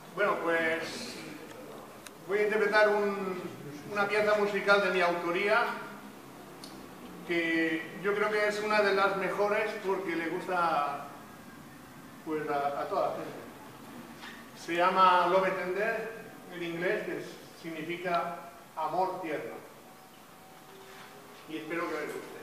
Bueno, pues voy a interpretar una pieza musical de mi autoría que yo creo que es una de las mejores porque le gusta pues, a toda la gente. Se llama Love Tender, en inglés, que significa amor tierno. Y espero que les guste.